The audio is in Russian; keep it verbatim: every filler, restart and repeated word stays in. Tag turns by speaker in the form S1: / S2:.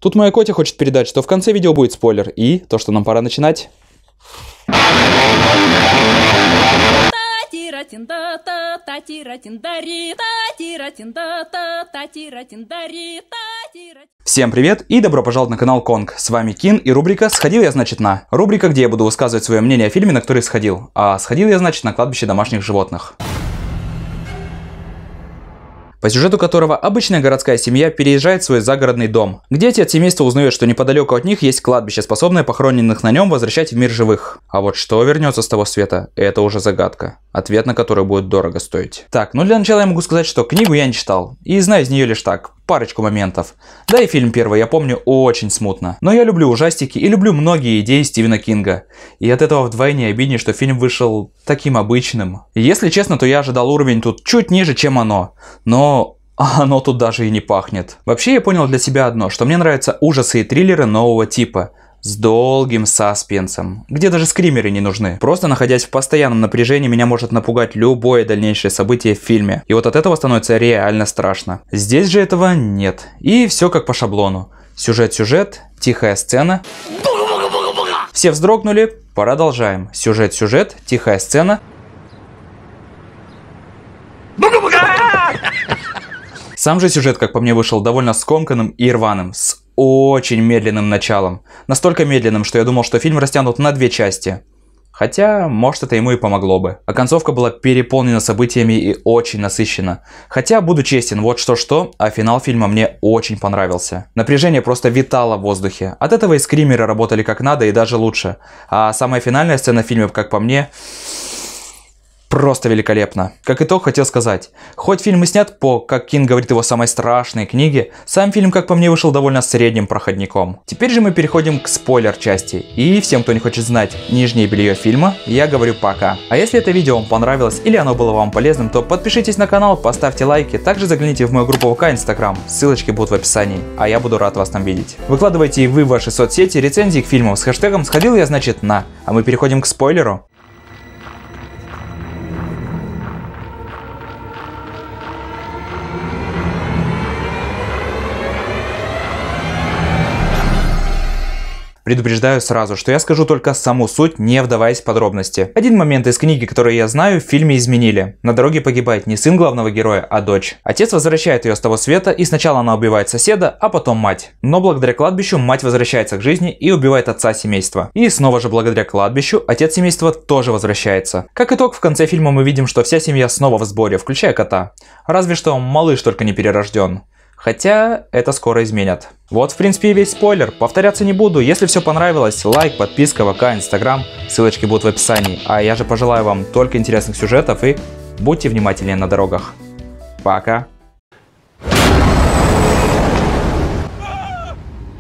S1: Тут моя Котя хочет передать, что в конце видео будет спойлер, и то, что нам пора начинать. Всем привет и добро пожаловать на канал Конг. С вами Кин и рубрика «Сходил я, значит, на». Рубрика, где я буду высказывать свое мнение о фильме, на который сходил. А сходил я, значит, на кладбище домашних животных. По сюжету которого обычная городская семья переезжает в свой загородный дом, где отец семейства узнает, что неподалеку от них есть кладбище, способное похороненных на нем возвращать в мир живых. А вот что вернется с того света, это уже загадка, ответ на который будет дорого стоить. Так, ну для начала я могу сказать, что книгу я не читал, и знаю из нее лишь так, парочку моментов. Да и фильм первый я помню очень смутно. Но я люблю ужастики и люблю многие идеи Стивена Кинга. И от этого вдвойне обиднее, что фильм вышел таким обычным. И если честно, то я ожидал уровень тут чуть ниже, чем оно. Но оно тут даже и не пахнет. Вообще я понял для себя одно, что мне нравятся ужасы и триллеры нового типа. С долгим саспенсом, где даже скримеры не нужны. Просто находясь в постоянном напряжении, меня может напугать любое дальнейшее событие в фильме. И вот от этого становится реально страшно. Здесь же этого нет. И все как по шаблону. Сюжет-сюжет, тихая сцена. Все вздрогнули, продолжаем. Сюжет-сюжет, тихая сцена. Сам же сюжет, как по мне, вышел довольно скомканным и рваным, с очень медленным началом. Настолько медленным, что я думал, что фильм растянут на две части. Хотя, может, это ему и помогло бы. А концовка была переполнена событиями и очень насыщена. Хотя, буду честен, вот что-что, а финал фильма мне очень понравился. Напряжение просто витало в воздухе. От этого и скримеры работали как надо и даже лучше. А самая финальная сцена в фильме, как по мне, просто великолепно. Как итог хотел сказать, хоть фильм и снят по, как Кинг говорит, его самой страшной книге, сам фильм, как по мне, вышел довольно средним проходником. Теперь же мы переходим к спойлер части. И всем, кто не хочет знать нижнее белье фильма, я говорю пока. А если это видео вам понравилось или оно было вам полезным, то подпишитесь на канал, поставьте лайки, также загляните в мою группу ВК, Инстаграм, ссылочки будут в описании, а я буду рад вас там видеть. Выкладывайте и вы в ваши соцсети рецензии к фильмам с хэштегом «Сходил я, значит, на». А мы переходим к спойлеру. Предупреждаю сразу, что я скажу только саму суть, не вдаваясь в подробности. Один момент из книги, который я знаю, в фильме изменили. На дороге погибает не сын главного героя, а дочь. Отец возвращает ее с того света, и сначала она убивает соседа, а потом мать. Но благодаря кладбищу мать возвращается к жизни и убивает отца семейства. И снова же благодаря кладбищу отец семейства тоже возвращается. Как итог, в конце фильма мы видим, что вся семья снова в сборе, включая кота. Разве что малыш только не перерожден. Хотя это скоро изменят. Вот в принципе и весь спойлер. Повторяться не буду. Если все понравилось, лайк, подписка, ВК, Инстаграм. Ссылочки будут в описании. А я же пожелаю вам только интересных сюжетов и будьте внимательнее на дорогах. Пока.